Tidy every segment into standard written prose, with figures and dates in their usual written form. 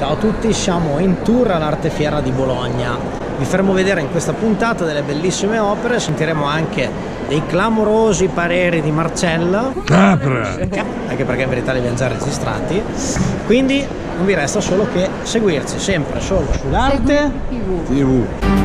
Ciao a tutti, siamo in tour all'Arte Fiera di Bologna. Vi faremo vedere in questa puntata delle bellissime opere, sentiremo anche dei clamorosi pareri di Marcella. Capra! Anche perché in verità li abbiamo già registrati. Quindi non vi resta solo che seguirci sempre solo sull'Arte TV.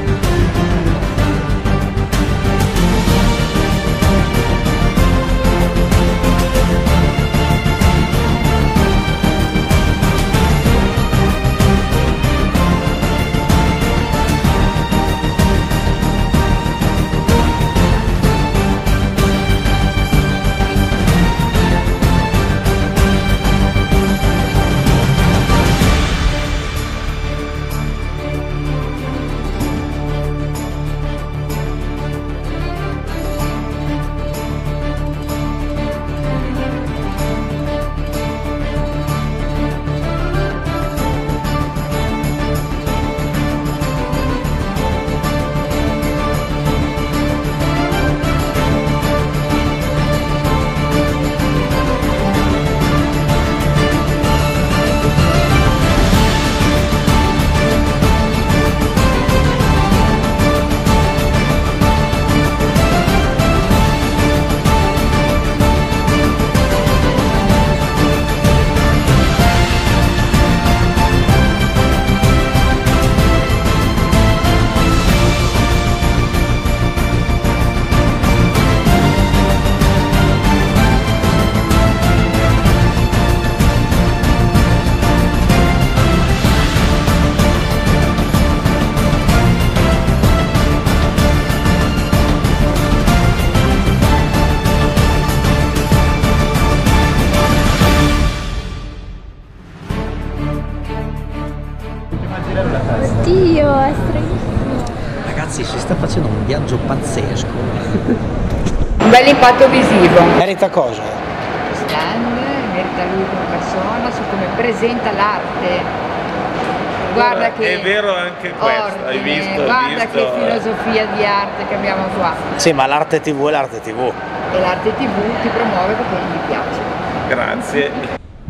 Oddio, è stranissimo. Ragazzi, si sta facendo un viaggio pazzesco. Un bel impatto visivo. Merita cosa? Stand, merita lui come persona, su come presenta l'arte. Guarda che è vero anche questo, ordine, hai visto? Guarda che filosofia di arte che abbiamo qua. Sì, ma l'arte TV è l'arte TV. E l'arte TV ti promuove perché gli piace. Grazie.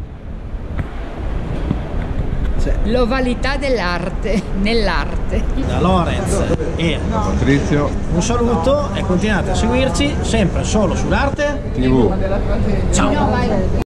L'ovalità dell'arte, nell'arte. Da Lorenz e Patrizio un saluto e continuate a seguirci sempre solo sull'Arte TV. Ciao!